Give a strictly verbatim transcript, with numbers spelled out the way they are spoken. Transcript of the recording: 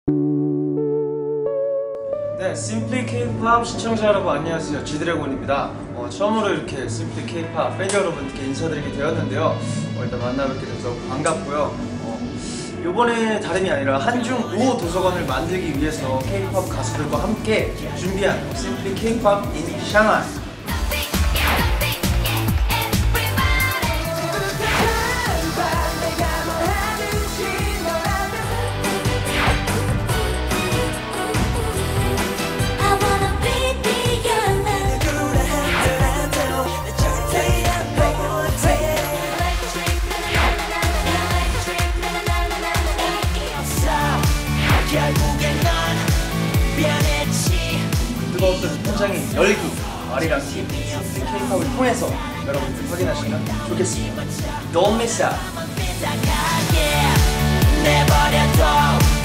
네, 심플리 K-팝 시청자 여러분 안녕하세요. 지드래곤입니다. 어, 처음으로 이렇게 심플리 K-팝 팬 여러분께 인사드리게 되었는데요. 어, 일단 만나뵙게 돼서 반갑고요. 어, 이번에 다름이 아니라 한중 우호 도서관을 만들기 위해서 K-팝 가수들과 함께 준비한 심플리 K-팝 in 샹하이. 뜨거웠던 현장의 열기, 아리랑 팀, 심플리 K-팝을 통해서 여러분들 확인하시면 좋겠습니다. Don't miss out!